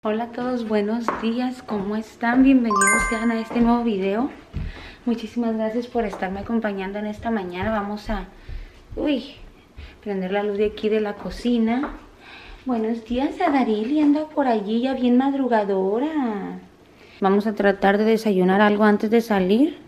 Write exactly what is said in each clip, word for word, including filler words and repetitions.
Hola a todos, buenos días, ¿cómo están? Bienvenidos sean a este nuevo video. Muchísimas gracias por estarme acompañando en esta mañana. Vamos a uy, prender la luz de aquí de la cocina. Buenos días a Darili, anda por allí ya bien madrugadora. Vamos a tratar de desayunar algo antes de salir.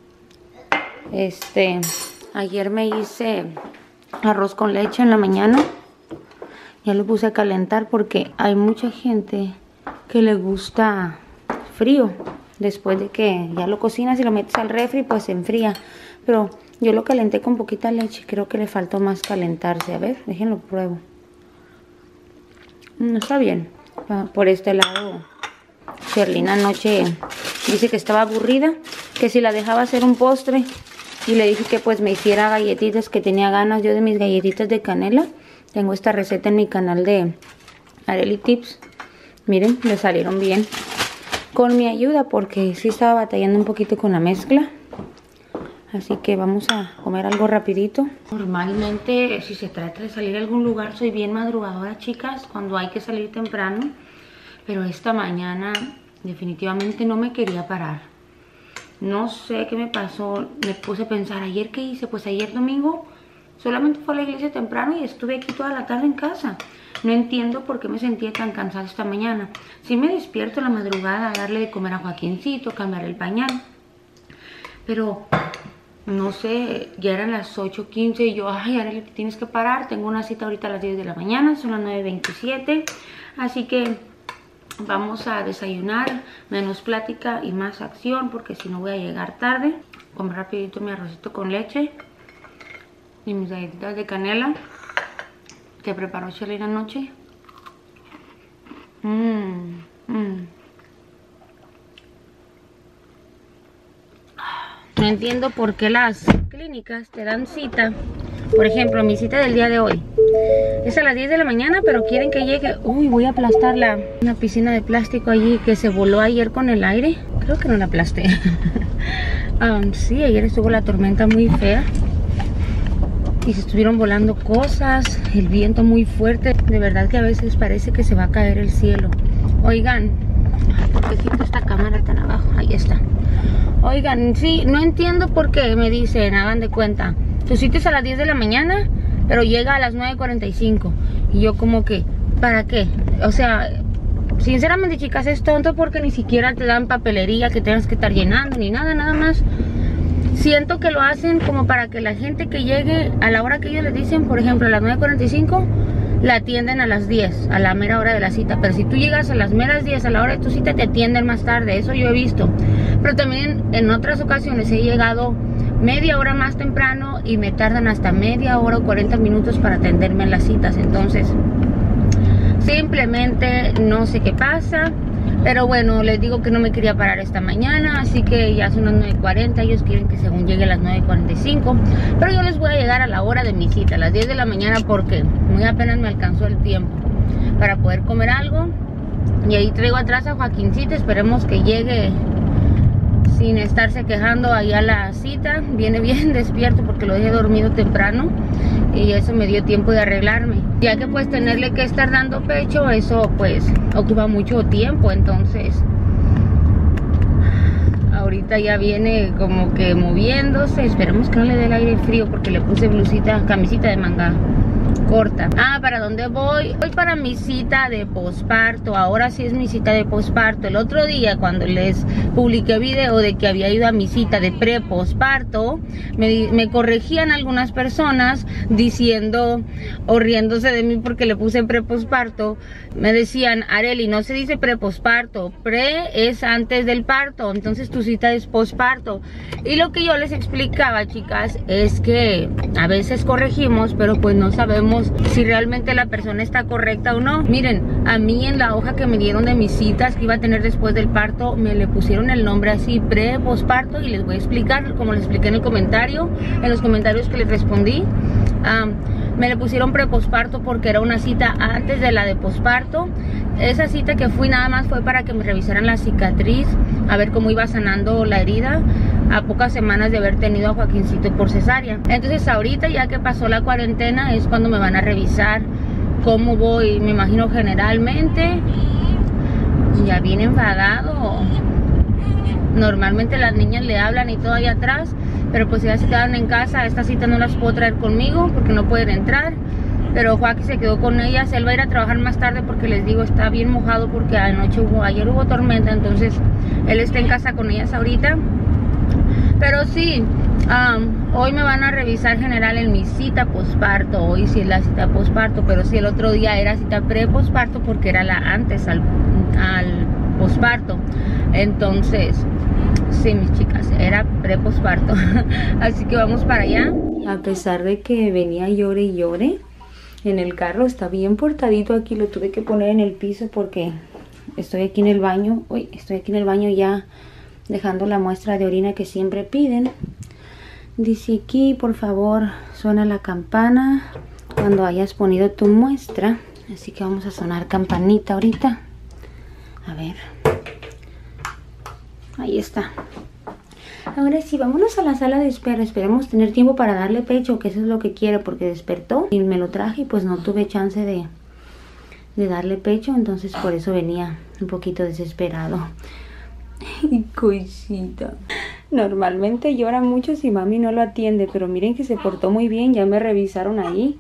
Este, ayer me hice arroz con leche en la mañana. Ya lo puse a calentar porque hay mucha gente que le gusta frío. Después de que ya lo cocinas y lo metes al refri, pues se enfría. Pero yo lo calenté con poquita leche. Creo que le faltó más calentarse. A ver, déjenlo pruebo. No está bien. Por este lado, Sherlyn anoche dice que estaba aburrida, que si la dejaba hacer un postre. Y le dije que pues me hiciera galletitas, que tenía ganas yo de mis galletitas de canela. Tengo esta receta en mi canal de Arely Tips. Miren, le salieron bien. Con mi ayuda, porque sí estaba batallando un poquito con la mezcla. Así que vamos a comer algo rapidito. Normalmente, si se trata de salir a algún lugar, soy bien madrugadora, chicas, cuando hay que salir temprano. Pero esta mañana definitivamente no me quería parar. No sé qué me pasó. Me puse a pensar, ¿ayer qué hice? Pues ayer domingo solamente fui a la iglesia temprano y estuve aquí toda la tarde en casa. No entiendo por qué me sentía tan cansada esta mañana. Sí me despierto en la madrugada a darle de comer a Joaquincito, cambiar el pañal. Pero, no sé, ya eran las ocho quince y yo, ay, Arely, te tienes que parar. Tengo una cita ahorita a las diez de la mañana, son las nueve veintisiete. Así que vamos a desayunar, menos plática y más acción, porque si no voy a llegar tarde. Comer rapidito mi arrocito con leche y mis galletitas de canela que preparó Sherlyn anoche. Mmm, mmm. No entiendo por qué las clínicas te dan cita. Por ejemplo, mi cita del día de hoy es a las diez de la mañana, pero quieren que llegue. Uy, voy a aplastar la, una piscina de plástico allí que se voló ayer con el aire. Creo que no la aplasté. um, sí, ayer estuvo la tormenta muy fea y se estuvieron volando cosas, el viento muy fuerte. De verdad que a veces parece que se va a caer el cielo. Oigan, ¿por qué siento esta cámara tan abajo? Ahí está. Oigan, sí, no entiendo por qué me dicen, hagan de cuenta, tu cita es a las diez de la mañana, pero llega a las nueve cuarenta y cinco. Y yo como que, ¿para qué? O sea, sinceramente, chicas, es tonto porque ni siquiera te dan papelería que tengas que estar llenando ni nada, nada más. Siento que lo hacen como para que la gente que llegue a la hora que ellos les dicen, por ejemplo, a las nueve cuarenta y cinco, la atienden a las diez, a la mera hora de la cita. Pero si tú llegas a las meras diez, a la hora de tu cita, te atienden más tarde. Eso yo he visto. Pero también en otras ocasiones he llegado media hora más temprano y me tardan hasta media hora o cuarenta minutos para atenderme en las citas. Entonces, simplemente no sé qué pasa. Pero bueno, les digo que no me quería parar esta mañana, así que ya son las nueve cuarenta. Ellos quieren que según llegue a las nueve cuarenta y cinco. Pero yo les voy a llegar a la hora de mi cita, a las diez de la mañana, porque muy apenas me alcanzó el tiempo para poder comer algo. Y ahí traigo atrás a Joaquincito, esperemos que llegue sin estarse quejando ahí a la cita. Viene bien despierto porque lo dejé dormido temprano y eso me dio tiempo de arreglarme, ya que pues tenerle que estar dando pecho, eso pues ocupa mucho tiempo. Entonces ahorita ya viene como que moviéndose. Esperemos que no le dé el aire frío porque le puse blusita, camisita de manga corta. Ah, ¿para dónde voy? Voy para mi cita de posparto. Ahora sí es mi cita de posparto. El otro día, cuando les publiqué video de que había ido a mi cita de pre-posparto, me, me corregían algunas personas diciendo o riéndose de mí porque le puse pre-posparto. Me decían, Arely, no se dice pre-posparto, pre es antes del parto, entonces tu cita es posparto. Y lo que yo les explicaba, chicas, es que a veces corregimos, pero pues no sabemos si realmente la persona está correcta o no. Miren, a mí en la hoja que me dieron de mis citas que iba a tener después del parto, me le pusieron el nombre así, pre-posparto, y les voy a explicar, como les expliqué en el comentario, en los comentarios que les respondí. Um, me le pusieron pre-posparto porque era una cita antes de la de posparto. Esa cita que fui nada más fue para que me revisaran la cicatriz, a ver cómo iba sanando la herida, a pocas semanas de haber tenido a Joaquincito por cesárea. Entonces ahorita, ya que pasó la cuarentena, es cuando me van a revisar cómo voy, me imagino generalmente Ya viene enfadado. Normalmente las niñas le hablan y todo ahí atrás, pero pues ya se quedaron en casa. Estas citas no las puedo traer conmigo porque no pueden entrar. Pero Joaquín se quedó con ellas. Él va a ir a trabajar más tarde porque les digo, está bien mojado porque anoche hubo, ayer hubo tormenta. Entonces él está en casa con ellas ahorita. Pero sí, um, hoy me van a revisar general en mi cita posparto. Hoy sí es la cita posparto, pero sí el otro día era cita pre-posparto porque era la antes al, al posparto. Entonces, sí, mis chicas, era pre-posparto. Así que vamos para allá. A pesar de que venía llore y llore en el carro, está bien portadito aquí. Lo tuve que poner en el piso porque estoy aquí en el baño. Uy, estoy aquí en el baño ya dejando la muestra de orina que siempre piden. Dice aquí, por favor, suena la campana cuando hayas ponido tu muestra. Así que vamos a sonar campanita ahorita. A ver. Ahí está. Ahora sí, vámonos a la sala de espera. Esperemos tener tiempo para darle pecho, que eso es lo que quiere, porque despertó y me lo traje y pues no tuve chance de, de darle pecho. Entonces por eso venía un poquito desesperado. Y cosita. Normalmente llora mucho si mami no lo atiende, pero miren que se portó muy bien. Ya me revisaron ahí.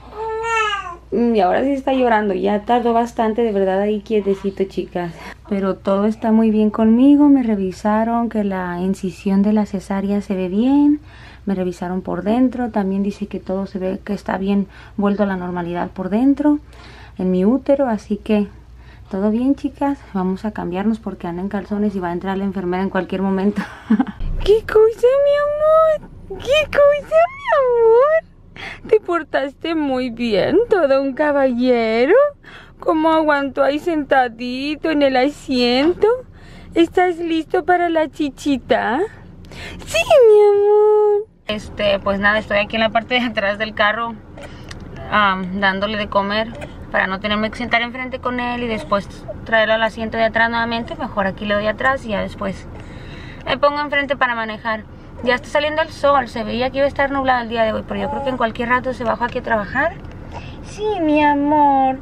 Y ahora sí está llorando. Ya tardó bastante, de verdad, ahí quietecito, chicas. Pero todo está muy bien conmigo. Me revisaron que la incisión de la cesárea se ve bien. Me revisaron por dentro. También dice que todo se ve que está bien vuelto a la normalidad por dentro, en mi útero. Así que todo bien, chicas. Vamos a cambiarnos porque anda en calzones y va a entrar la enfermera en cualquier momento. ¿Qué cosa, mi amor? ¿Qué cosa, mi amor? Te portaste muy bien, todo un caballero. ¿Cómo aguantó ahí sentadito en el asiento? ¿Estás listo para la chichita? Sí, mi amor. Este, pues nada, estoy aquí en la parte de atrás del carro, um, dándole de comer para no tenerme que sentar enfrente con él y después traerlo al asiento de atrás nuevamente. Mejor aquí le doy atrás y ya después me pongo enfrente para manejar. Ya está saliendo el sol, se veía que iba a estar nublado el día de hoy, pero yo creo que en cualquier rato se bajó aquí a trabajar. Sí, mi amor.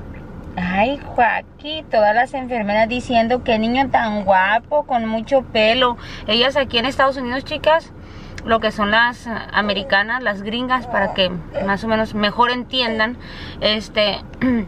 Ay, Joaquín, todas las enfermeras diciendo que niño tan guapo, con mucho pelo. Ellas aquí en Estados Unidos, chicas, lo que son las uh, americanas, las gringas, para que más o menos mejor entiendan, este...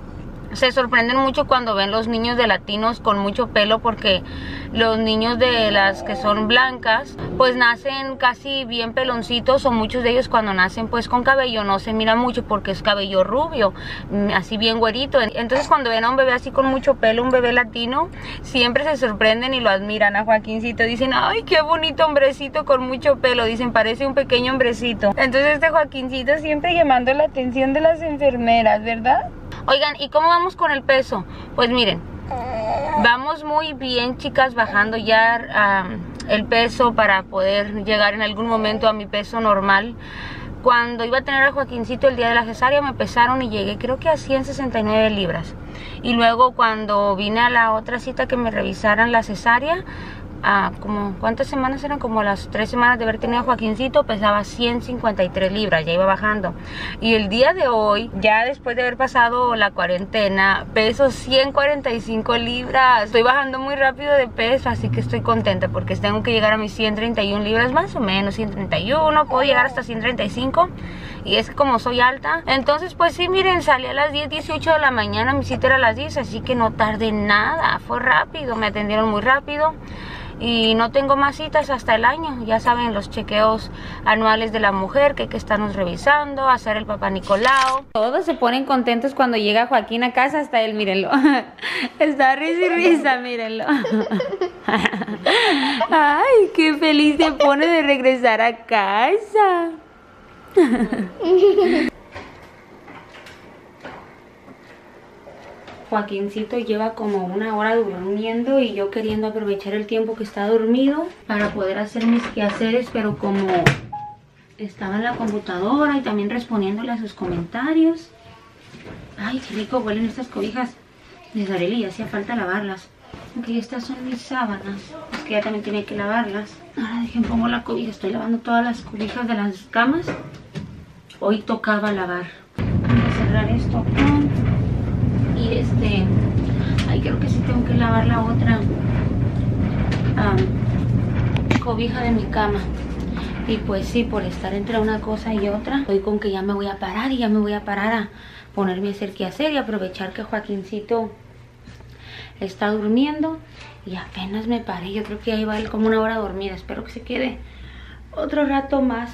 se sorprenden mucho cuando ven los niños de latinos con mucho pelo, porque los niños de las que son blancas pues nacen casi bien peloncitos, o muchos de ellos cuando nacen pues con cabello no se mira mucho porque es cabello rubio, así bien güerito. Entonces cuando ven a un bebé así con mucho pelo, un bebé latino, siempre se sorprenden y lo admiran a Joaquincito. Dicen, ay, qué bonito hombrecito con mucho pelo. Dicen, parece un pequeño hombrecito. Entonces este Joaquincito siempre llamando la atención de las enfermeras, ¿verdad? Oigan, ¿y cómo vamos con el peso? Pues miren, vamos muy bien, chicas, bajando ya um, el peso para poder llegar en algún momento a mi peso normal. Cuando iba a tener a Joaquincito el día de la cesárea me pesaron y llegué creo que a ciento sesenta y nueve libras. Y luego cuando vine a la otra cita que me revisaran la cesárea, Ah, como, ¿cuántas semanas eran? Como las tres semanas de haber tenido a Joaquincito, pesaba ciento cincuenta y tres libras, ya iba bajando. Y el día de hoy, ya después de haber pasado la cuarentena, peso ciento cuarenta y cinco libras. Estoy bajando muy rápido de peso, así que estoy contenta porque tengo que llegar a mis ciento treinta y una libras, más o menos, ciento treinta y uno, puedo llegar hasta ciento treinta y cinco. Y es que como soy alta, entonces pues sí, miren, salí a las diez dieciocho de la mañana, mi cita era a las diez, así que no tardé nada, fue rápido, me atendieron muy rápido. Y no tengo más citas hasta el año. Ya saben, los chequeos anuales de la mujer que hay que estarnos revisando, hacer el papá Nicolau. Todos se ponen contentos cuando llega Joaquín a casa, hasta él, mírenlo. Está risa y risa, mírenlo. Ay, qué feliz se pone de regresar a casa. Joaquincito lleva como una hora durmiendo y yo queriendo aprovechar el tiempo que está dormido para poder hacer mis quehaceres, pero como estaba en la computadora y también respondiéndole a sus comentarios. Ay, qué rico huelen estas cobijas. Les daré, y hacía falta lavarlas. Ok, estas son mis sábanas, es que ya también tiene que lavarlas. Ahora dejen, pongo la cobija, estoy lavando todas las cobijas de las camas. Hoy tocaba lavar. Voy a cerrar esto. Y este, ay, creo que sí tengo que lavar la otra um, cobija de mi cama. Y pues sí, por estar entre una cosa y otra, estoy con que ya me voy a parar y ya me voy a parar a ponerme a hacer qué hacer y aprovechar que Joaquincito está durmiendo. Y apenas me paré, yo creo que ahí va él como una hora dormida. Espero que se quede otro rato más.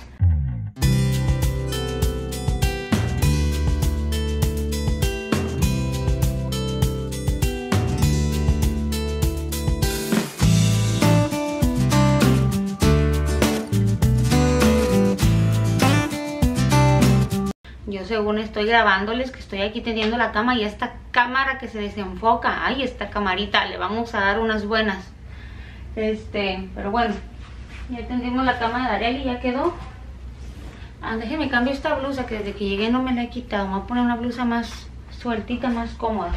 Yo según estoy grabándoles que estoy aquí tendiendo la cama y esta cámara que se desenfoca. Ay, esta camarita, le vamos a dar unas buenas. Este, pero bueno, ya tendimos la cama de Darely y ya quedó. Ah, déjenme cambio esta blusa que desde que llegué no me la he quitado. Me voy a poner una blusa más sueltita, más cómoda.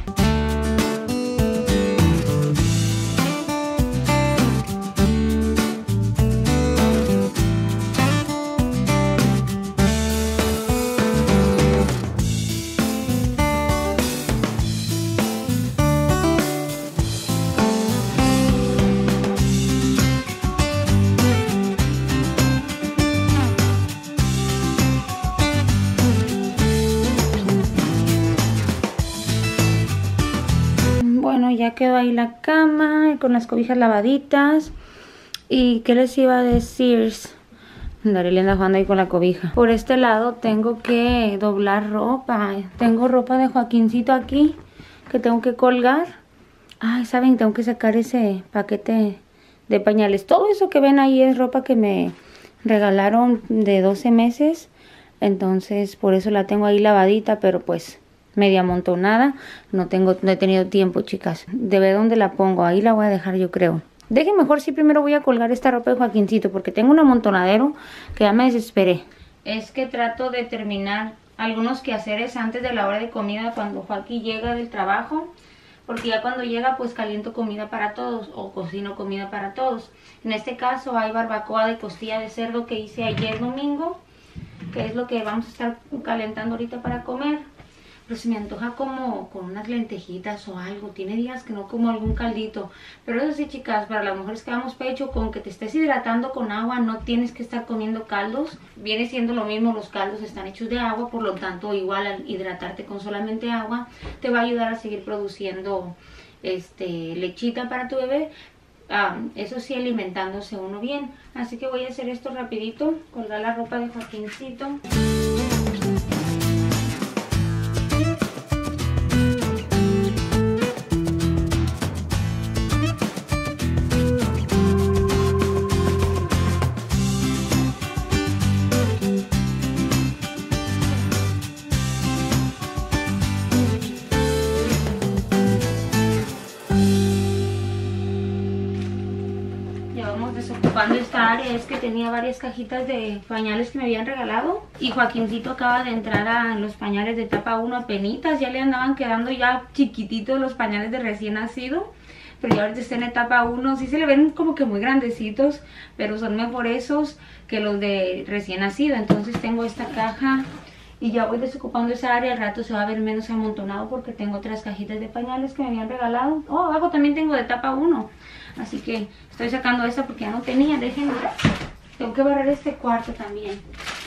Ya quedó ahí la cama con las cobijas lavaditas. ¿Y qué les iba a decir? Darely anda jugando ahí con la cobija. Por este lado tengo que doblar ropa. Tengo ropa de Joaquincito aquí que tengo que colgar. Ay, ¿saben? Tengo que sacar ese paquete de pañales. Todo eso que ven ahí es ropa que me regalaron de doce meses. Entonces por eso la tengo ahí lavadita, pero pues media amontonada. No tengo, no he tenido tiempo, chicas, de ver dónde la pongo. Ahí la voy a dejar, yo creo. Dejen mejor si primero voy a colgar esta ropa de Joaquincito, porque tengo un amontonadero que ya me desesperé. Es que trato de terminar algunos quehaceres antes de la hora de comida cuando Joaquín llega del trabajo, porque ya cuando llega pues caliento comida para todos o cocino comida para todos. En este caso hay barbacoa de costilla de cerdo que hice ayer domingo, que es lo que vamos a estar calentando ahorita para comer. Pero se me antoja como con unas lentejitas o algo. Tiene días que no como algún caldito. Pero eso sí, chicas, para las mujeres que damos pecho, con que te estés hidratando con agua, no tienes que estar comiendo caldos. Viene siendo lo mismo, los caldos están hechos de agua, por lo tanto, igual al hidratarte con solamente agua, te va a ayudar a seguir produciendo este lechita para tu bebé. Um, eso sí, alimentándose uno bien. Así que voy a hacer esto rapidito, colgar la ropa de Joaquincito. Desocupando esta área, es que tenía varias cajitas de pañales que me habían regalado y Joaquincito acaba de entrar a los pañales de etapa uno apenitas, ya le andaban quedando ya chiquititos los pañales de recién nacido, pero ya ahorita está en etapa uno, sí se le ven como que muy grandecitos, pero son mejor esos que los de recién nacido. Entonces tengo esta caja y ya voy desocupando esa área. Al rato se va a ver menos amontonado porque tengo otras cajitas de pañales que me habían regalado. Oh, abajo también tengo de etapa uno. Así que estoy sacando esta porque ya no tenía. Déjenme. Tengo que barrer este cuarto también.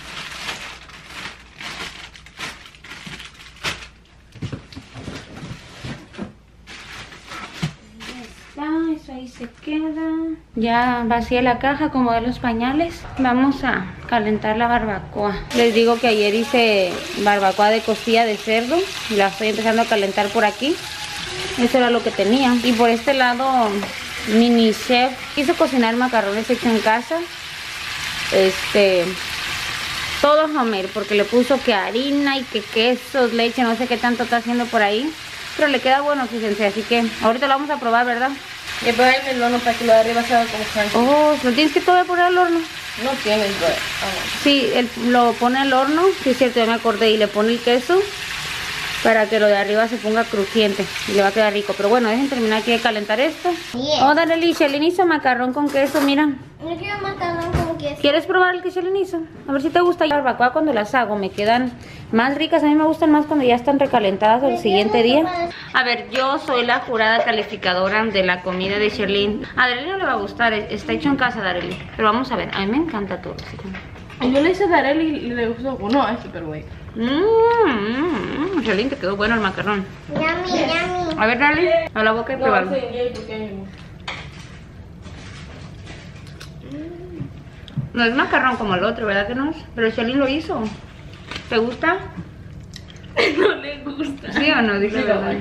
Ahí está, eso ahí se queda. Ya vacié la caja, acomodé los pañales. Vamos a calentar la barbacoa. Les digo que ayer hice barbacoa de costilla de cerdo y la estoy empezando a calentar por aquí. Eso era lo que tenía. Y por este lado, Mini Chef quiso cocinar macarrones hechos en casa. Este, todo homemade, porque le puso que harina y que quesos, leche, no sé qué tanto está haciendo por ahí. Pero le queda bueno, fíjense, así que ahorita lo vamos a probar, ¿verdad? Y poner el horno para que lo de arriba se haga como crunchy. Oh, ¿lo tienes que todavía poner al horno? No tienes, pero... Ah, sí, él lo pone al horno, sí es cierto, ya me acordé, y le pone el queso para que lo de arriba se ponga crujiente y le va a quedar rico. Pero bueno, dejen terminar aquí de calentar esto. Yeah. Oh, Darely, Shelly hizo macarrón con queso, mira. No quiero macarrón con ¿Quieres probar el que Sherlyn hizo? A ver si te gusta. La barbacoa cuando las hago me quedan más ricas. A mí me gustan más cuando ya están recalentadas el siguiente día. A ver, yo soy la jurada calificadora de la comida de Sherlyn. A Darely no le va a gustar, está hecho en casa, Darely. Pero vamos a ver, a mí me encanta todo. Yo le hice a Darely y le gustó. No, es súper bueno. Mmm, mmm, Sherlyn, te quedó bueno el macarrón. Yummy, yummy. A ver, Darely, a la boca y pruébalo. No es macarrón como el otro, ¿verdad que no es? Pero Sherlyn lo hizo. ¿Te gusta? No le gusta. ¿Sí o no? Dice sí, verdad.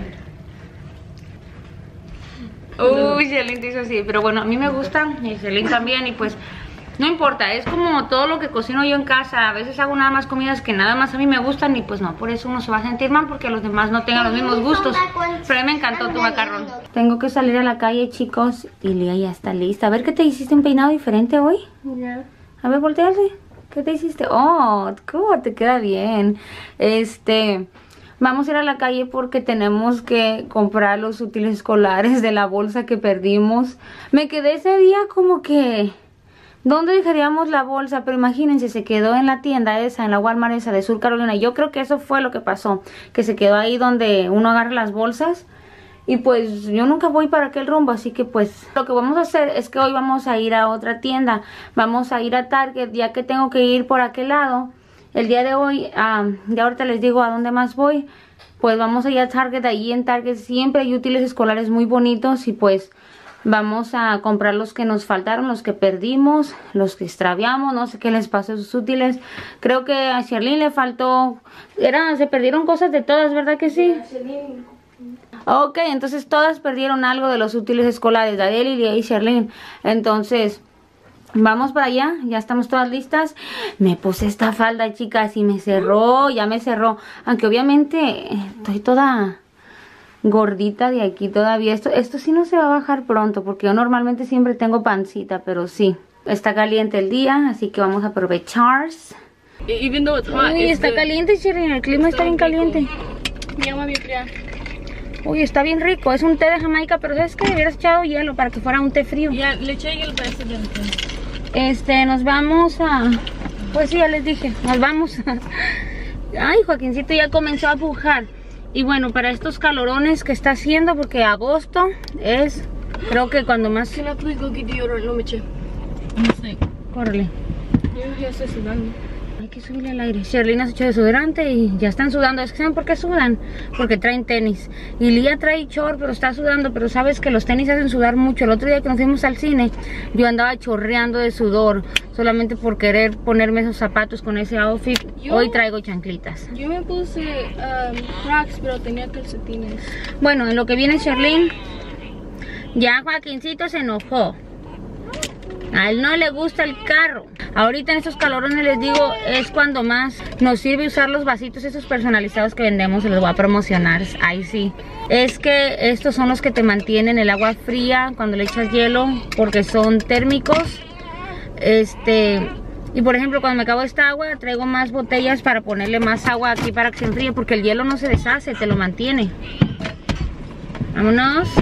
Uy, Sherlyn te hizo así. Pero bueno, a mí me gusta y Sherlyn también. Y pues, no importa, es como todo lo que cocino yo en casa. A veces hago nada más comidas que nada más a mí me gustan. Y pues no, por eso uno se va a sentir mal porque los demás no tengan los mismos gustos. Pero a mí me encantó tu macarrón. Tengo que salir a la calle, chicos. Y Lía ya está lista. A ver, ¿qué te hiciste? ¿Un peinado diferente hoy? Ya. A ver, voltearse. ¿Qué te hiciste? Oh, ¿cómo te queda bien? Este, vamos a ir a la calle porque tenemos que comprar los útiles escolares de la bolsa que perdimos. Me quedé ese día como que, ¿dónde dejaríamos la bolsa? Pero imagínense, se quedó en la tienda esa, en la Walmart esa de Sur Carolina. Yo creo que eso fue lo que pasó, que se quedó ahí donde uno agarra las bolsas. Y pues yo nunca voy para aquel rumbo, así que pues lo que vamos a hacer es que hoy vamos a ir a otra tienda. Vamos a ir a Target, ya que tengo que ir por aquel lado. El día de hoy, um, ya ahorita les digo a dónde más voy. Pues vamos a ir a Target, ahí en Target siempre hay útiles escolares muy bonitos. Y pues vamos a comprar los que nos faltaron, los que perdimos, los que extraviamos. No sé qué les pasó a sus útiles. Creo que a Sherlyn le faltó, era, se perdieron cosas de todas, ¿verdad que sí? Ok, entonces todas perdieron algo de los útiles escolares, Darely, Lía y Sherlyn. Entonces, vamos para allá, ya estamos todas listas. Me puse esta falda, chicas, y me cerró, ya me cerró. Aunque obviamente estoy toda gordita de aquí todavía. Esto, esto sí no se va a bajar pronto, porque yo normalmente siempre tengo pancita, pero sí. Está caliente el día, así que vamos a aprovechar. Even though it's hot, Uy, está caliente, Sherlyn, el clima está bien caliente. Mi agua bien fría. Uy, está bien rico. Es un té de Jamaica, pero ¿sabes qué? Hubieras echado hielo para que fuera un té frío. Ya, le eché hielo para ese dentro. Este, nos vamos a... Pues sí, ya les dije, nos vamos a... Ay, Joaquincito ya comenzó a pujar. Y bueno, para estos calorones que está haciendo, porque agosto es... Creo que cuando más... Can I please go get deodorant? No me eché. No sé. Córrele. Yo ya estoy sudando. Hay que subirle al aire. Sherlyn has hecho desodorante y ya están sudando. Es que ¿saben por qué sudan? Porque traen tenis. Y Lía trae short, pero está sudando. Pero sabes que los tenis hacen sudar mucho. El otro día que nos fuimos al cine, yo andaba chorreando de sudor. Solamente por querer ponerme esos zapatos con ese outfit. Yo, Hoy traigo chanclitas. Yo me puse um, Crocs, pero tenía calcetines. Bueno, en lo que viene Sherlyn, ya Joaquincito se enojó. A él no le gusta el carro. Ahorita en estos calorones les digo, es cuando más nos sirve usar los vasitos esos personalizados que vendemos. Se los voy a promocionar, ahí sí. Es que estos son los que te mantienen el agua fría cuando le echas hielo, porque son térmicos. Este, y por ejemplo, cuando me acabo esta agua, traigo más botellas para ponerle más agua aquí para que se enfríe, porque el hielo no se deshace, te lo mantiene. Vámonos.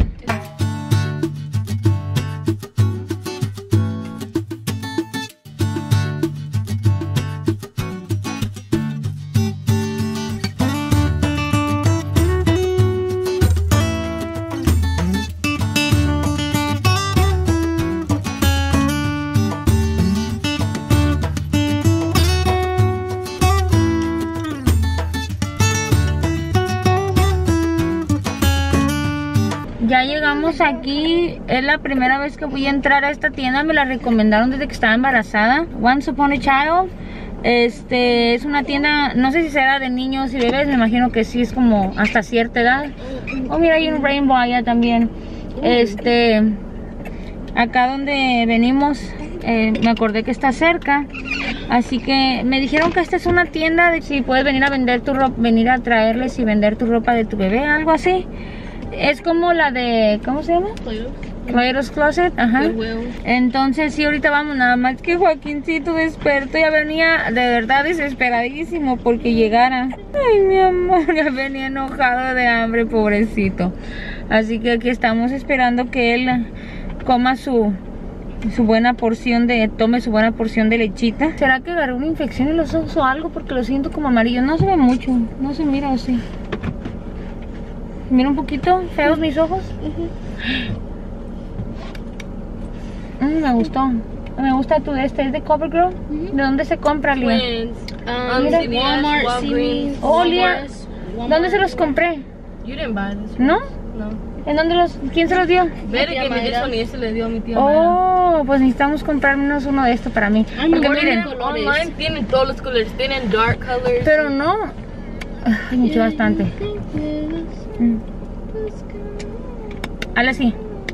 Ya llegamos aquí, es la primera vez que voy a entrar a esta tienda, me la recomendaron desde que estaba embarazada. Once Upon a Child, este, es una tienda, no sé si será de niños y bebés, me imagino que sí, es como hasta cierta edad. Oh, mira, hay un Rainbow allá también. Este, acá donde venimos, eh, me acordé que está cerca, así que me dijeron que esta es una tienda de si puedes venir a vender tu ropa, venir a traerles y vender tu ropa de tu bebé, algo así. Es como la de, ¿cómo se llama? Plato's Closet, ajá. Entonces sí, ahorita vamos, nada más que Joaquincito despertó, ya venía de verdad desesperadísimo porque llegara. Ay, mi amor, ya venía enojado de hambre, pobrecito. Así que aquí estamos esperando que él coma su su buena porción de, tome su buena porción de lechita. ¿Será que agarré una infección en los ojos o algo? Porque lo siento como amarillo. No se ve mucho, no se mira así. Mira un poquito feos mis ojos. Uh-huh. mm, me gustó. Me gusta tu de este, es de CoverGirl. Uh-huh. ¿De dónde se compra, Lía? Um, Mira. Walmart, Walgreens. Oh, Lía. ¿Dónde se los compré? You didn't buy this. ¿No? No. ¿En dónde los, quién se los dio? Ver que me dio y ese le dio a mi tía. Oh, Mayra. Pues necesitamos comprarnos uno de estos para mí. Ay, porque miren, online tienen todos los colores, tienen dark colors. Pero no. Ay, me echó bastante. Mm. Hazle así.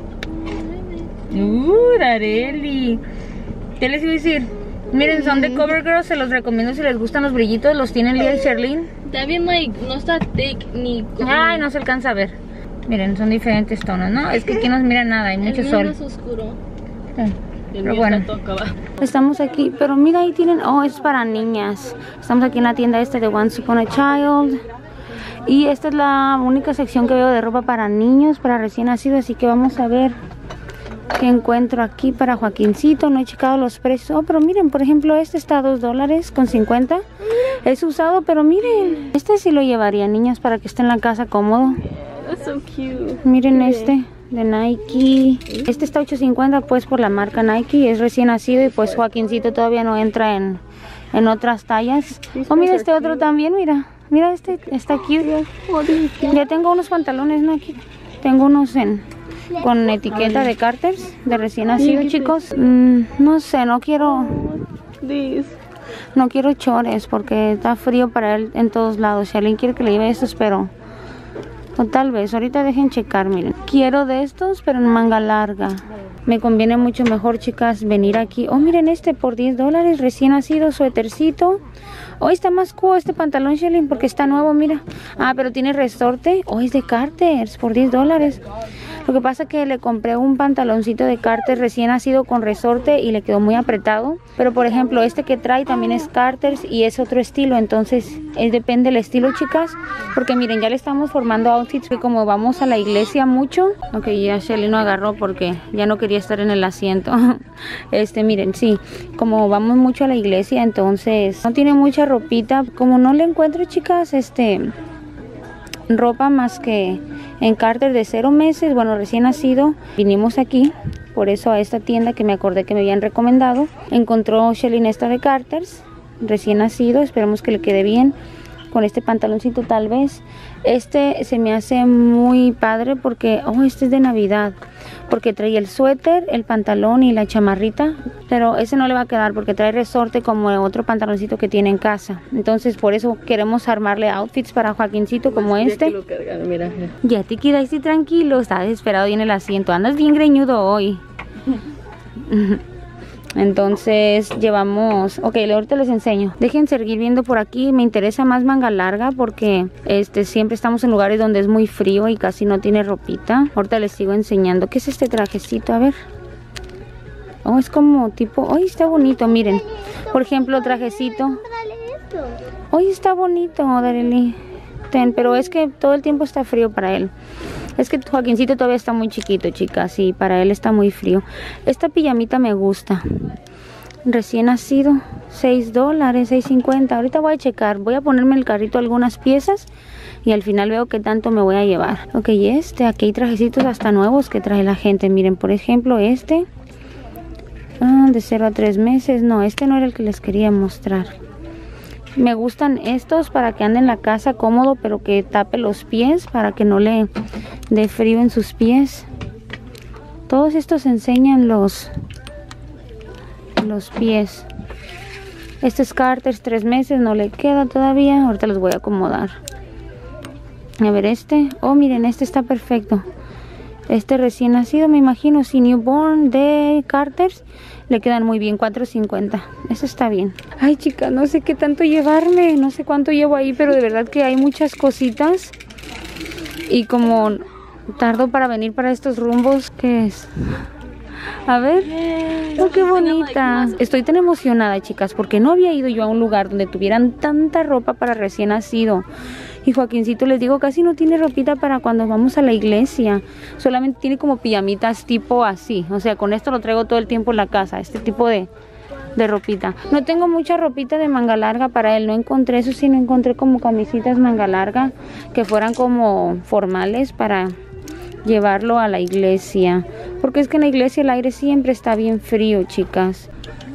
Uh, Dareli. ¿Qué les iba a decir? Miren, son de CoverGirl, se los recomiendo si les gustan los brillitos. Los tienen Lía y Sherlyn. También, like, no está thick ni... Ay, no se alcanza a ver. Miren, son diferentes tonos, ¿no? Es que aquí no se mira nada, hay mucho sol. Es oscuro. Sí. Pero bueno, estamos aquí, pero mira, ahí tienen, oh, es para niñas. Estamos aquí en la tienda esta de Once Upon a Child. Y esta es la única sección que veo de ropa para niños, para recién nacidos. Así que vamos a ver qué encuentro aquí para Joaquincito. No he checado los precios. Oh, pero miren, por ejemplo, este está a dos dólares con cincuenta. Es usado, pero miren, este sí lo llevaría, niñas, para que esté en la casa cómodo. That's so cute. Miren este de Nike. Este está ocho cincuenta pues por la marca Nike. Es recién nacido y pues Joaquincito todavía no entra en, en otras tallas. Oh, mira este otro también, mira. Mira este, está cute. Ya tengo unos pantalones, ¿no? Aquí tengo unos en con etiqueta de Carter's de recién nacido, chicos. Mm, no sé, no quiero no quiero chores porque está frío para él en todos lados. Si alguien quiere que le lleve estos, pero o tal vez, ahorita dejen checar, miren. Quiero de estos, pero en manga larga. Me conviene mucho mejor, chicas, venir aquí. Oh, miren este por diez dólares, recién nacido, suétercito. Oh, está más cool este pantalón, Sherlyn, porque está nuevo, mira. Ah, pero tiene resorte. Oh, es de Carter's, por diez dólares. Lo que pasa es que le compré un pantaloncito de Carter's recién nacido con resorte y le quedó muy apretado. Pero por ejemplo, este que trae también es Carter's y es otro estilo. Entonces, es, depende del estilo, chicas. Porque miren, ya le estamos formando outfits. Que como vamos a la iglesia mucho. Ok, ya Shelly no agarró porque ya no quería estar en el asiento. Este, miren, sí. Como vamos mucho a la iglesia, entonces no tiene mucha ropita. Como no le encuentro, chicas, este... ropa más que en Carter de cero meses, bueno, recién nacido. Vinimos aquí, por eso a esta tienda que me acordé que me habían recomendado. Encontró Shelly esta de Carter's, recién nacido, esperemos que le quede bien. Con este pantaloncito tal vez. Este se me hace muy padre porque, oh, este es de Navidad. Porque trae el suéter, el pantalón y la chamarrita. Pero ese no le va a quedar porque trae resorte como otro pantaloncito que tiene en casa. Entonces por eso queremos armarle outfits para Joaquincito como este. Ya te quedaste tranquilo, está desesperado ahí en el asiento. Andas bien greñudo hoy. Entonces llevamos, ok, ahorita les enseño. Dejen seguir viendo por aquí. Me interesa más manga larga porque este siempre estamos en lugares donde es muy frío y casi no tiene ropita. Ahorita les sigo enseñando. ¿Qué es este trajecito? A ver. Oh, es como tipo, oh, está bonito, miren. Por ejemplo, trajecito. Hoy está bonito, Darely. Ten, pero es que todo el tiempo está frío para él. Es que Joaquincito todavía está muy chiquito, chicas, y para él está muy frío. Esta pijamita me gusta. Recién nacido, seis dólares, seis cincuenta. Ahorita voy a checar, voy a ponerme en el carrito algunas piezas y al final veo qué tanto me voy a llevar. Ok, este, aquí hay trajecitos hasta nuevos que trae la gente. Miren, por ejemplo, este. Ah, de cero a tres meses. No, este no era el que les quería mostrar. Me gustan estos para que ande en la casa cómodo, pero que tape los pies para que no le dé frío en sus pies. Todos estos enseñan los, los pies. Este es Carter's, tres meses, no le queda todavía. Ahorita los voy a acomodar. A ver este. Oh, miren, este está perfecto. Este recién nacido, me imagino, si newborn de Carter's. Le quedan muy bien, cuatro cincuenta. Eso está bien. Ay, chicas, no sé qué tanto llevarme. No sé cuánto llevo ahí, pero de verdad que hay muchas cositas. Y como tardo para venir para estos rumbos, ¿qué es? A ver. Oh, qué bonita. Estoy tan emocionada, chicas, porque no había ido yo a un lugar donde tuvieran tanta ropa para recién nacido. Y Joaquincito, les digo, casi no tiene ropita para cuando vamos a la iglesia. Solamente tiene como pijamitas tipo así. O sea, con esto lo traigo todo el tiempo en la casa. Este tipo de, de ropita. No tengo mucha ropita de manga larga para él. No encontré eso, sí, no encontré como camisitas manga larga que fueran como formales para llevarlo a la iglesia. Porque es que en la iglesia el aire siempre está bien frío, chicas.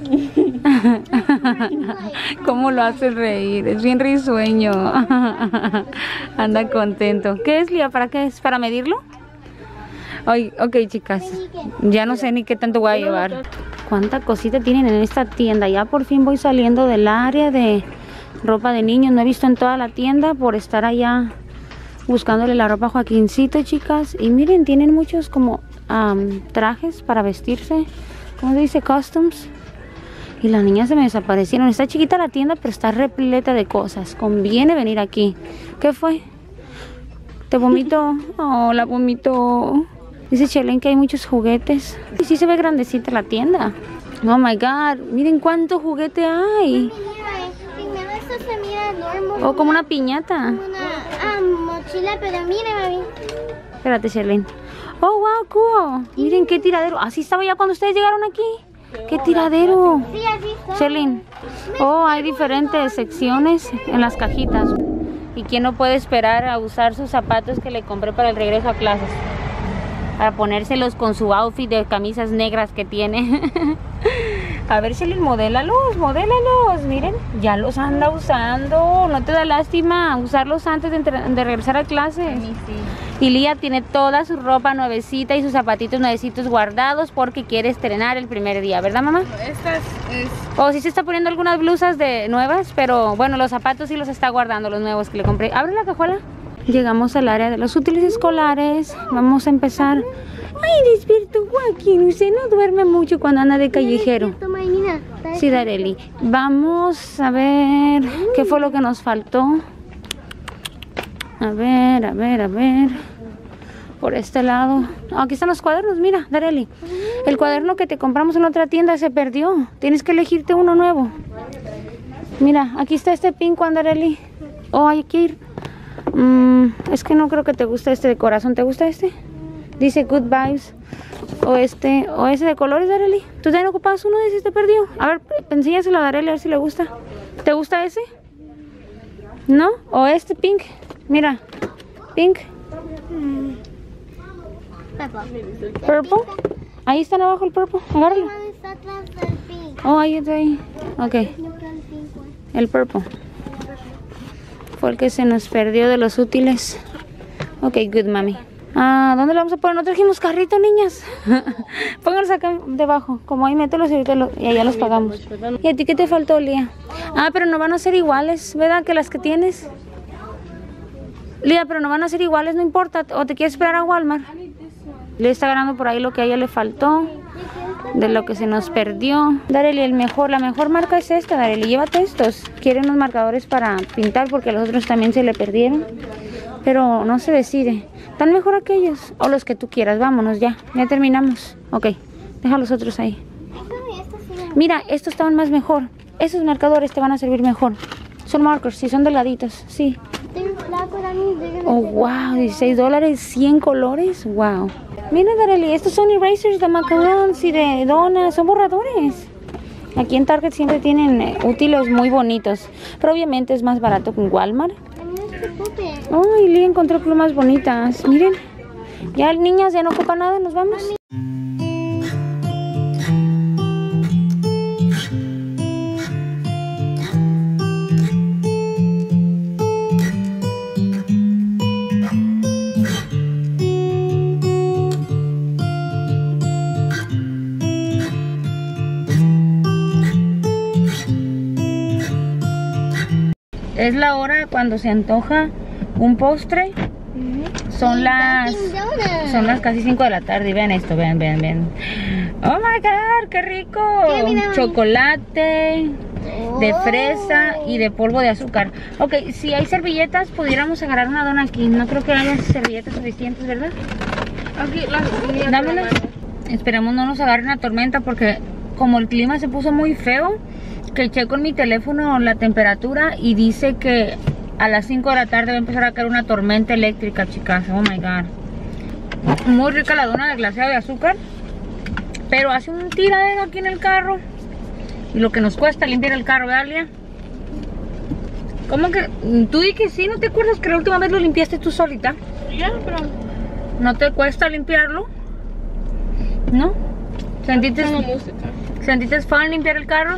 ¿Cómo lo hace reír? Es bien risueño. Anda contento. ¿Qué es, Lía? ¿Para qué es? ¿Para medirlo? Ay, ok, chicas. Ya no sé ni qué tanto voy a llevar. ¿Cuánta cosita tienen en esta tienda? Ya por fin voy saliendo del área de ropa de niños. No he visto en toda la tienda por estar allá buscándole la ropa a Joaquincito, chicas. Y miren, tienen muchos como um, trajes para vestirse. ¿Cómo se dice? Customs. Y las niñas se me desaparecieron. Está chiquita la tienda, pero está repleta de cosas. Conviene venir aquí. ¿Qué fue? ¿Te vomitó? Oh, la vomitó. Dice Chelén que hay muchos juguetes. Y sí se ve grandecita la tienda. Oh my God. Miren cuánto juguete hay. Primero esto se mira enorme. Oh, como una piñata. Como una ah, mochila, pero miren, mami. Espérate, Chelén. Oh, wow, cool. Miren qué tiradero. Así estaba ya cuando ustedes llegaron aquí. ¡Qué tiradero! Sí, así está. Chelín. Oh, hay diferentes secciones en las cajitas. ¿Y quién no puede esperar a usar sus zapatos que le compré para el regreso a clases? Para ponérselos con su outfit de camisas negras que tiene. A ver, Chelín, modélalos, modélalos. Miren, ya los anda usando. ¿No te da lástima usarlos antes de, de regresar a clases? A mí sí. Y Lía tiene toda su ropa nuevecita y sus zapatitos nuevecitos guardados porque quiere estrenar el primer día, ¿verdad, mamá? Esta es... O oh, sí se está poniendo algunas blusas de nuevas, pero bueno, los zapatos sí los está guardando, los nuevos que le compré. Abre la cajuela. Llegamos al área de los útiles escolares. Vamos a empezar. Ay, despierto, Joaquín. Usted no duerme mucho cuando anda de callejero. Sí, Dareli. Vamos a ver qué fue lo que nos faltó. A ver, a ver, a ver. Por este lado. Aquí están los cuadernos, mira, Dareli. El cuaderno que te compramos en otra tienda se perdió. Tienes que elegirte uno nuevo. Mira, aquí está este pink one, Dareli. Oh, hay que ir. Mm, es que no creo que te guste este de corazón. ¿Te gusta este? Dice Good Vibes. O este, o ese de colores, Dareli. ¿Tú también ocupas uno de ese? ¿Te perdió? A ver, enséñaselo a Dareli a ver si le gusta. ¿Te gusta ese? ¿No? ¿O este pink? Mira, pink. Mm. Purple. Ahí están abajo el purple. Agárralo. Está atrás del pink. Oh, ahí está ahí. Ok. El purple. Fue el que se nos perdió de los útiles. Ok, good, mami. Ah, ¿dónde lo vamos a poner? No trajimos carrito, niñas. Pónganlos acá debajo. Como ahí, mételos y, ahorita lo, y allá los pagamos. ¿Y a ti qué te faltó, Lía? Ah, pero no van a ser iguales, ¿verdad? Que las que tienes. Lía, pero no van a ser iguales, no importa. ¿O te quieres esperar a Walmart? Le está ganando por ahí lo que a ella le faltó. De lo que se nos perdió. Dareli, el mejor, la mejor marca es esta, Dareli. Llévate estos. Quiere unos marcadores para pintar porque los otros también se le perdieron. Pero no se decide. ¿Están mejor aquellos? O los que tú quieras. Vámonos ya. Ya terminamos. Ok. Deja los otros ahí. Mira, estos estaban más mejor. Esos marcadores te van a servir mejor. Son markers, sí, son delgaditos. Sí. Oh, wow. dieciséis dólares, cien colores. Wow. Mira, Dareli, estos son erasers de macarons y de donas. Son borradores. Aquí en Target siempre tienen eh, útiles muy bonitos. Pero obviamente es más barato que en Walmart. Ay, Lía encontró plumas bonitas. Miren. Ya, niñas, ya no ocupa nada. Nos vamos. Es la hora cuando se antoja un postre. Son las son las casi cinco de la tarde y vean esto, vean, vean, vean. Oh my God, qué rico. Chocolate de fresa y de polvo de azúcar. Ok, si hay servilletas pudiéramos agarrar una dona aquí. No creo que haya servilletas suficientes, ¿verdad? Aquí, las... Dámela. Esperemos no nos agarre una tormenta porque como el clima se puso muy feo, que checo en mi teléfono la temperatura y dice que A las cinco de la tarde va a empezar a caer una tormenta eléctrica, chicas. Oh my god. Muy rica la dona de glaseado de azúcar, pero hace un tiradero aquí en el carro. Y lo que nos cuesta limpiar el carro, ¿verdad, Lia? ¿Cómo que? Tú di que sí, ¿no te acuerdas que la última vez lo limpiaste tú solita? Ya, pero... ¿No te cuesta limpiarlo? ¿No? ¿Sentiste, Tengo música. ¿Sentiste fun limpiar el carro?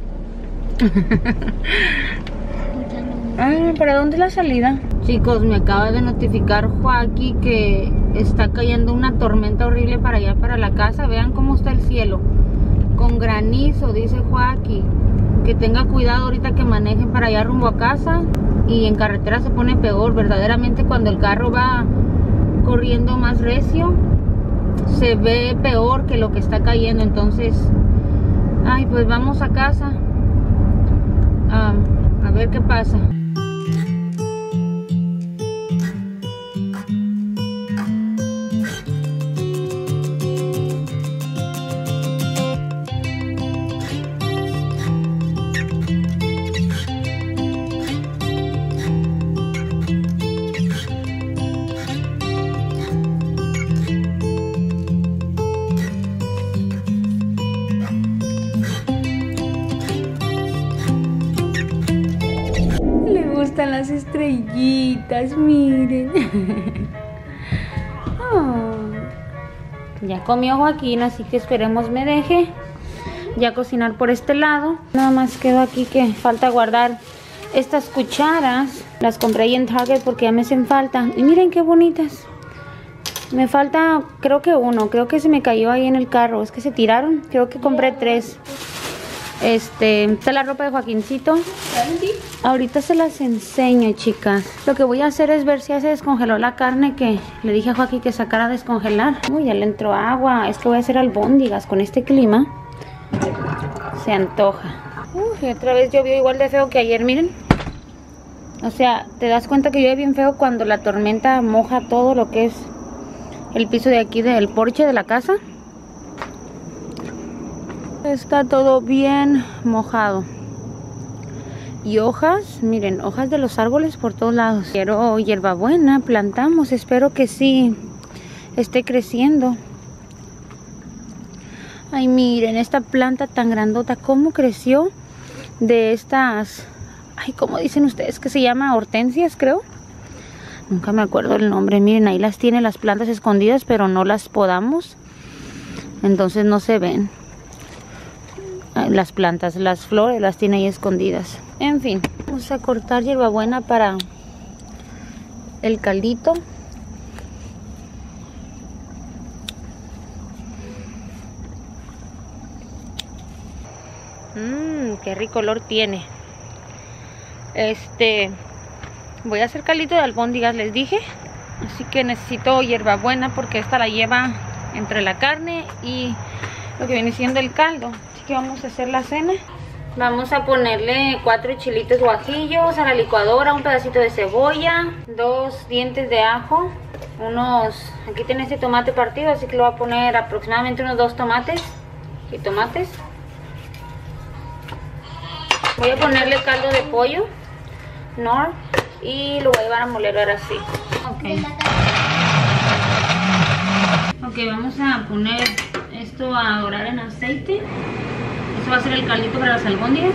Ah, ¿para dónde es la salida? Chicos, me acaba de notificar Joaquín que está cayendo una tormenta horrible para allá, para la casa. Vean cómo está el cielo. Con granizo, dice Joaquín. Que tenga cuidado ahorita que manejen para allá rumbo a casa. Y en carretera se pone peor. Verdaderamente cuando el carro va corriendo más recio, se ve peor que lo que está cayendo. Entonces, ay, pues vamos a casa. Ah, a ver qué pasa. Están las estrellitas, miren. Oh. Ya comió Joaquín, así que esperemos me deje ya cocinar por este lado. Nada más quedó aquí que falta guardar estas cucharas. Las compré ahí en Target porque ya me hacen falta. Y miren qué bonitas. Me falta, creo que uno. Creo que se me cayó ahí en el carro. Es que se tiraron. Creo que compré tres. Este, está la ropa de Joaquincito. Ahorita se las enseño, chicas. Lo que voy a hacer es ver si ya se descongeló la carne que le dije a Joaquín que sacara a descongelar. Uy, ya le entró agua. Es que voy a hacer albóndigas con este clima. Se antoja. Uy, otra vez llovió igual de feo que ayer, miren. O sea, te das cuenta que llueve bien feo cuando la tormenta moja todo lo que es el piso de aquí del porche de la casa. Está todo bien mojado. Y hojas, miren, hojas de los árboles por todos lados. Quiero hierbabuena, plantamos, espero que sí esté creciendo. Ay, miren, esta planta tan grandota, cómo creció de estas, ay, ¿cómo dicen ustedes que se llama? Hortensias, creo. Nunca me acuerdo el nombre. Miren, ahí las tiene las plantas escondidas, pero no las podamos. Entonces no se ven. Las plantas, las flores las tiene ahí escondidas. En fin, vamos a cortar hierbabuena para el caldito. Mmm, qué rico olor tiene. Este, voy a hacer caldito de albóndigas, les dije. Así que necesito hierbabuena porque esta la lleva entre la carne y lo que viene siendo el caldo. Que vamos a hacer la cena. Vamos a ponerle cuatro chilitos guajillos a la licuadora, un pedacito de cebolla, dos dientes de ajo, unos, aquí tiene este tomate partido, así que le voy a poner aproximadamente unos dos tomates y tomates. Voy a ponerle caldo de pollo Knorr y lo voy a llevar a moler ahora sí. Ok. Ok, vamos a poner esto a dorar en aceite. Esto va a ser el caldito para las albóndigas.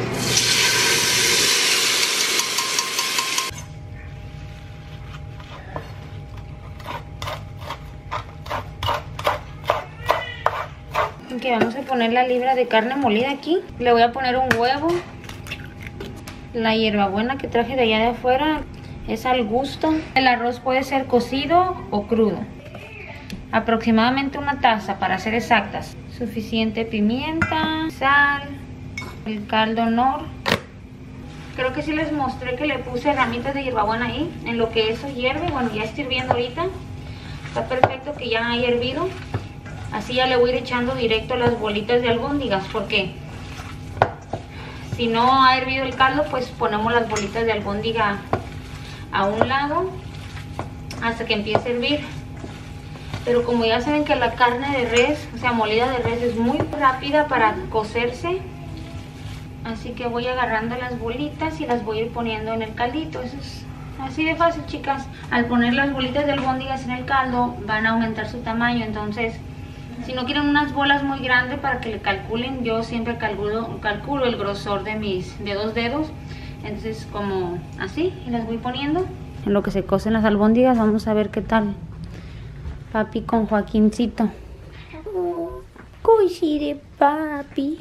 Ok, vamos a poner la libra de carne molida aquí. Le voy a poner un huevo. La hierbabuena que traje de allá de afuera es al gusto. El arroz puede ser cocido o crudo. Aproximadamente una taza para ser exactas. Suficiente pimienta, sal, el caldo Knorr. Creo que sí les mostré que le puse ramitas de hierbabuena ahí. En lo que eso hierve, bueno, ya está hirviendo ahorita. Está perfecto que ya haya hervido. Así ya le voy a ir echando directo las bolitas de albóndigas, porque si no ha hervido el caldo, pues ponemos las bolitas de albóndiga a un lado hasta que empiece a hervir. Pero como ya saben que la carne de res, o sea molida de res, es muy rápida para cocerse, así que voy agarrando las bolitas y las voy a ir poniendo en el caldito. Eso es Así de fácil, chicas. Al poner las bolitas de albóndigas en el caldo van a aumentar su tamaño. Entonces, si no quieren unas bolas muy grandes para que le calculen, yo siempre calculo, calculo el grosor de mis de dos dedos. Entonces, como así, y las voy poniendo. En lo que se cocen las albóndigas, vamos a ver qué tal. Papi con Joaquincito. Oh, cochire, papi.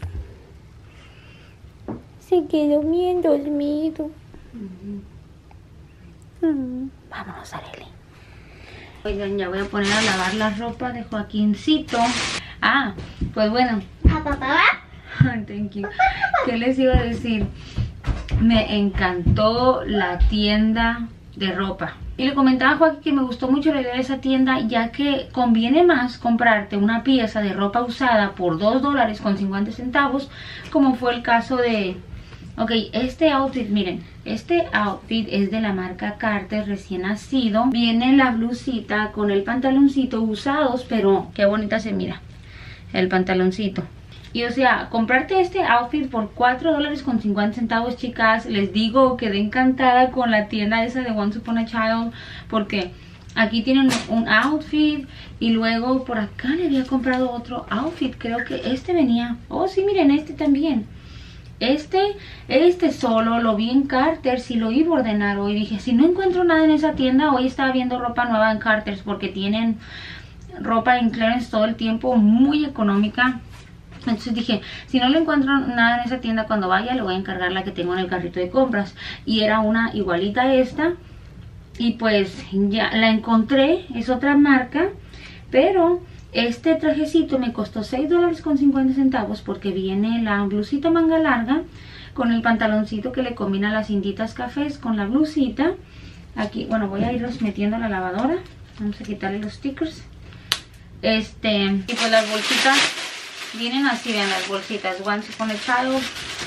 Se quedó bien dormido. Uh-huh. Mm. Vámonos, Arely. Oigan, ya voy a poner a lavar la ropa de Joaquincito. Ah, pues bueno. ¿Papá? Thank you. ¿Qué les iba a decir? Me encantó la tienda de ropa. Y le comentaba a Joaquín que me gustó mucho la idea de esa tienda, ya que conviene más comprarte una pieza de ropa usada por dos dólares con cincuenta centavos, como fue el caso de... Ok, este outfit, miren, este outfit es de la marca Carter, recién nacido. Viene la blusita con el pantaloncito usados, pero qué bonita se mira el pantaloncito. Y o sea, comprarte este outfit por cuatro dólares con cincuenta centavos, chicas, les digo, quedé encantada con la tienda esa de Once Upon a Child, porque aquí tienen un outfit y luego por acá le había comprado otro outfit, creo que este venía, oh sí, miren, este también. Este, este solo lo vi en Carter, si lo iba a ordenar hoy. Dije, si no encuentro nada en esa tienda, hoy estaba viendo ropa nueva en Carter, porque tienen ropa en clearance todo el tiempo, muy económica. Entonces dije, si no le encuentro nada en esa tienda cuando vaya, le voy a encargar la que tengo en el carrito de compras. Y era una igualita a esta. Y pues ya la encontré, es otra marca, pero... este trajecito me costó seis dólares con cincuenta centavos porque viene la blusita manga larga con el pantaloncito que le combina las cintitas cafés con la blusita. Aquí, bueno, voy a irlos metiendo a la lavadora. Vamos a quitarle los stickers. Este, y pues las bolsitas vienen así, vean las bolsitas. Once Upon a Child.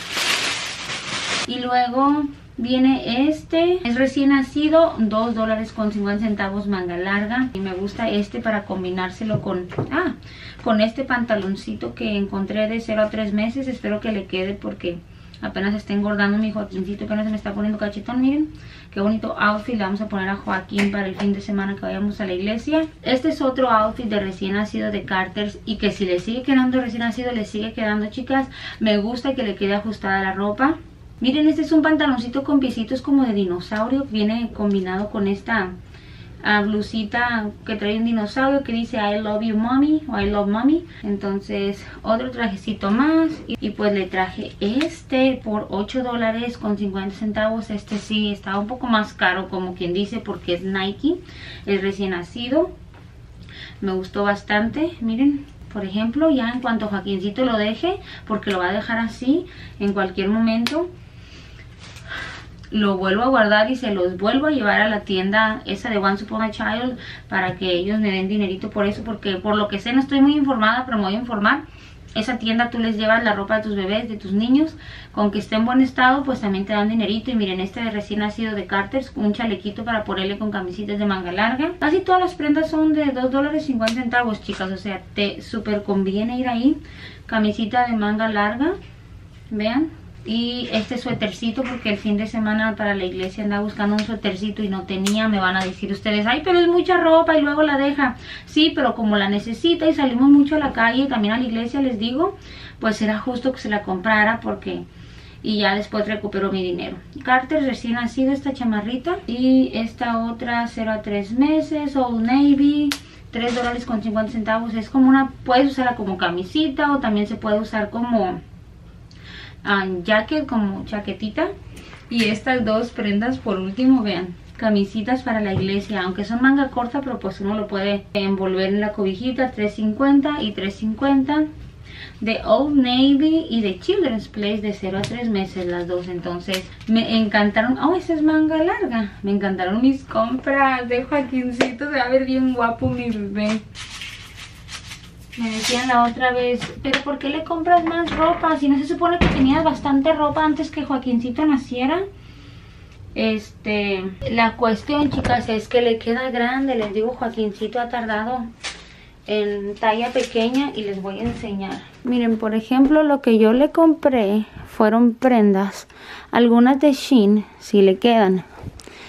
Y luego... viene este, es recién nacido, dos dólares con cincuenta centavos manga larga. Y me gusta este para combinárselo con, ah, con este pantaloncito que encontré de cero a tres meses. Espero que le quede porque apenas está engordando mi Joaquincito, que no se me está poniendo cachetón. Miren, qué bonito outfit le vamos a poner a Joaquín para el fin de semana que vayamos a la iglesia. Este es otro outfit de recién nacido de Carter y que si le sigue quedando recién nacido, le sigue quedando, chicas. Me gusta que le quede ajustada la ropa. Miren, este es un pantaloncito con piecitos como de dinosaurio. Viene combinado con esta uh, blusita que trae un dinosaurio que dice I love you mommy o I love mommy. Entonces otro trajecito más. Y, y pues le traje este por ocho dólares con cincuenta centavos. Este sí estaba un poco más caro, como quien dice, porque es Nike. Es recién nacido. Me gustó bastante. Miren. Por ejemplo, ya en cuanto Joaquincito lo deje, porque lo va a dejar así en cualquier momento, lo vuelvo a guardar y se los vuelvo a llevar a la tienda esa de Once Upon a Child para que ellos me den dinerito por eso, porque por lo que sé no estoy muy informada, pero me voy a informar. Esa tienda tú les llevas la ropa de tus bebés, de tus niños, con que esté en buen estado, pues también te dan dinerito. Y miren, este de recién nacido de Carter, un chalequito para ponerle con camisitas de manga larga. Casi todas las prendas son de dos dólares cincuenta centavos, chicas, o sea, te súper conviene ir ahí. Camisita de manga larga, vean. Y este suétercito, porque el fin de semana para la iglesia andaba buscando un suétercito y no tenía. Me van a decir ustedes, ay, pero es mucha ropa y luego la deja. Sí, pero como la necesita y salimos mucho a la calle y también a la iglesia, les digo, pues era justo que se la comprara porque... y ya después recupero mi dinero. Carter recién nacido, esta chamarrita. Y esta otra cero a tres meses, Old Navy, tres dólares con cincuenta centavos. Es como una, puedes usarla como camisita o también se puede usar como... Um, jacket, como chaquetita. Y estas dos prendas por último, vean, camisitas para la iglesia, aunque son manga corta, pero pues uno lo puede envolver en la cobijita. Tres cincuenta y tres cincuenta de Old Navy y de Children's Place de cero a tres meses las dos. Entonces me encantaron. Oh, esa es manga larga. Me encantaron mis compras de Joaquincito. Se va a ver bien guapo mi bebé. Me decían la otra vez, pero ¿por qué le compras más ropa? Si no se supone que tenías bastante ropa antes que Joaquincito naciera. Este, la cuestión, chicas, es que le queda grande. Les digo, Joaquincito ha tardado en talla pequeña y les voy a enseñar. Miren, por ejemplo, lo que yo le compré fueron prendas. Algunas de Shein, si le quedan.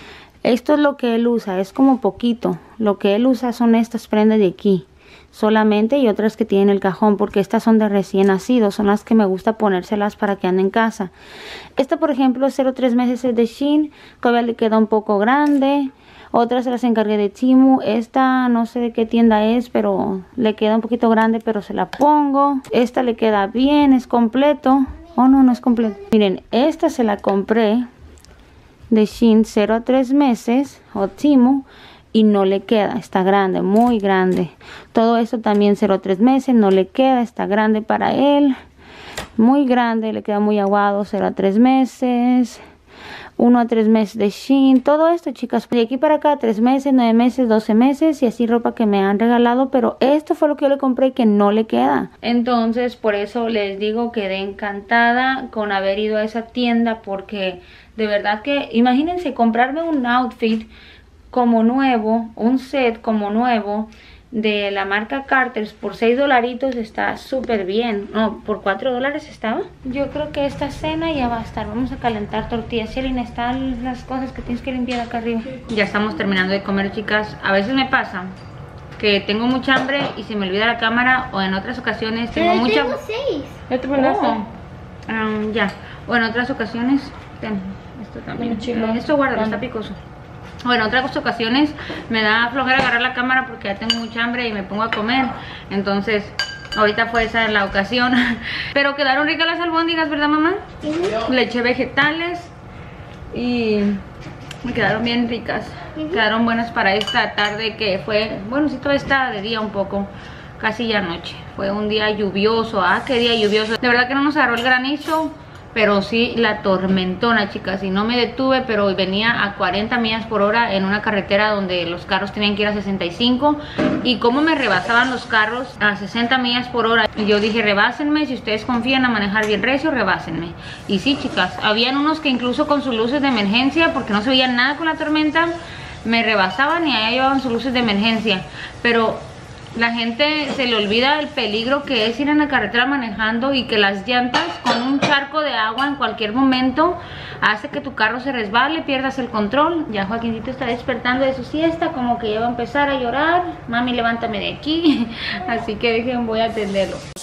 Esto es lo que él usa, es como poquito. Lo que él usa son estas prendas de aquí solamente, y otras que tienen el cajón, porque estas son de recién nacidos, son las que me gusta ponérselas para que ande en casa. Esta, por ejemplo, cero tres meses, es de Shein, todavía le queda un poco grande. Otras se las encargué de Temu. Esta no sé de qué tienda es, pero le queda un poquito grande, pero se la pongo. Esta le queda bien, es completo. Oh, no, no es completo. Miren, esta se la compré de Shein, cero a tres meses, o Temu, y no le queda, está grande, muy grande. Todo esto también cero a tres meses, no le queda, está grande para él. Muy grande, le queda muy aguado, cero a tres meses. uno a tres meses de Shein, todo esto, chicas, de aquí para acá, tres meses, nueve meses, doce meses, y así ropa que me han regalado, pero esto fue lo que yo le compré y que no le queda. Entonces, por eso les digo, quedé encantada con haber ido a esa tienda, porque de verdad que, imagínense, comprarme un outfit como nuevo, un set como nuevo, de la marca Carter's por seis dolaritos, está súper bien. No, por cuatro dólares estaba. Yo creo que esta cena ya va a estar. Vamos a calentar tortillas. Shelly, están las cosas que tienes que limpiar acá arriba. Ya estamos terminando de comer, chicas. A veces me pasa que tengo mucha hambre y se me olvida la cámara, o en otras ocasiones tengo Pero mucha... tengo seis. ¿Ya te mandaste? Oh. Um, ya. O en otras ocasiones... Ten, esto también. Chilo. Esto guarda, está picoso. Bueno, en otras ocasiones me da flojera agarrar la cámara porque ya tengo mucha hambre y me pongo a comer. Entonces, ahorita fue esa la ocasión. Pero quedaron ricas las albóndigas, ¿verdad, mamá? Uh-huh. Le eché vegetales y me quedaron bien ricas. Uh-huh. Quedaron buenas para esta tarde que fue... Bueno, sí, todavía está de día un poco. Casi ya noche. Fue un día lluvioso. Ah, qué día lluvioso. De verdad que no nos agarró el granizo, pero sí la tormentona, chicas, y no me detuve, pero venía a cuarenta millas por hora en una carretera donde los carros tenían que ir a sesenta y cinco, y como me rebasaban los carros a sesenta millas por hora. Y yo dije, rebásenme, si ustedes confían a manejar bien recio, rebásenme. Y sí, chicas, habían unos que incluso con sus luces de emergencia, porque no se veía nada con la tormenta, me rebasaban y allá llevaban sus luces de emergencia. Pero la gente se le olvida el peligro que es ir en la carretera manejando, y que las llantas con un charco de agua en cualquier momento hace que tu carro se resbale, pierdas el control. Ya Joaquincito está despertando de su siesta, como que ya va a empezar a llorar. Mami, levántame de aquí. Así que dejen, voy a atenderlo.